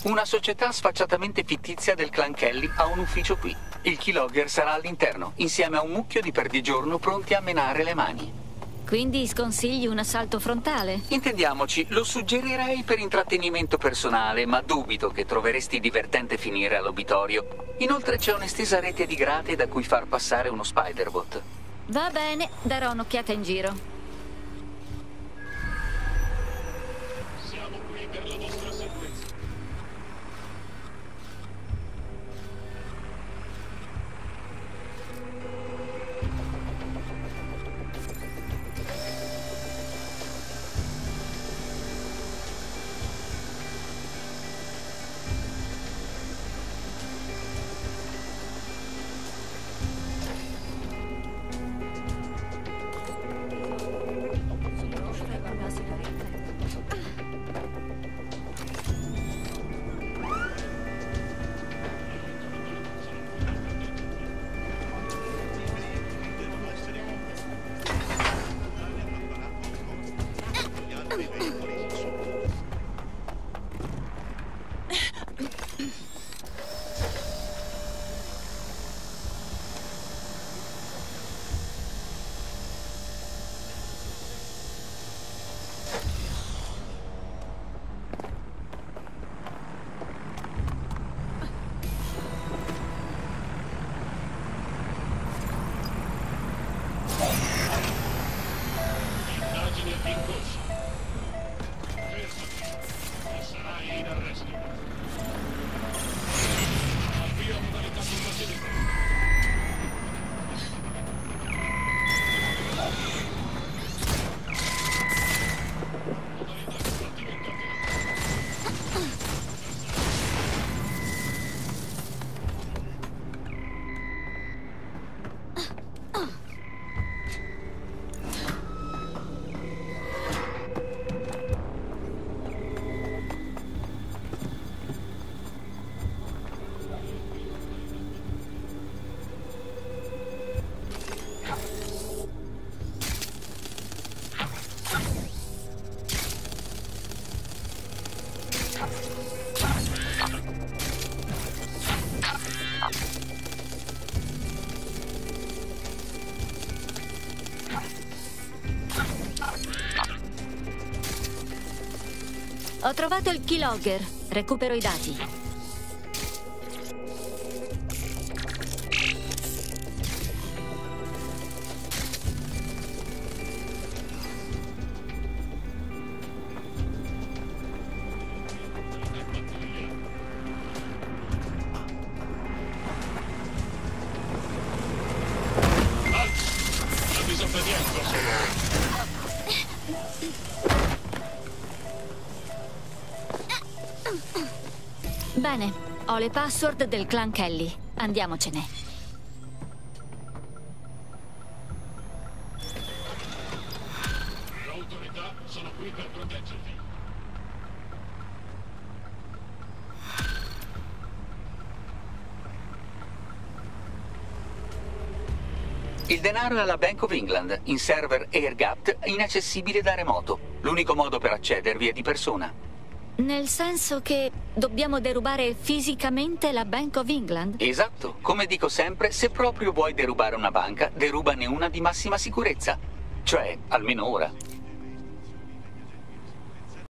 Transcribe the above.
Una società sfacciatamente fittizia del clan Kelly ha un ufficio qui. Il keylogger sarà all'interno, insieme a un mucchio di perdigiorno pronti a menare le mani. Quindi sconsigli un assalto frontale? Intendiamoci, lo suggerirei per intrattenimento personale, ma dubito che troveresti divertente finire all'obitorio. Inoltre c'è un'estesa rete di grate da cui far passare uno spiderbot. Va bene, darò un'occhiata in giro. Siamo qui per la vostra sicurezza. Indagine in corso. Fermati. E sarai in arresto. Avvio modalità combattimento. Modalità combattimento attivata. Ho trovato il keylogger. Recupero i dati. La disobbedienza solo. Bene, ho le password del clan Kelly. Andiamocene. Le autorità sono qui per proteggerti. Il denaro è alla Bank of England, in server air-gapped, inaccessibile da remoto. L'unico modo per accedervi è di persona. Nel senso che dobbiamo derubare fisicamente la Bank of England? Esatto. Come dico sempre, se proprio vuoi derubare una banca, derubane una di massima sicurezza. Cioè, almeno ora.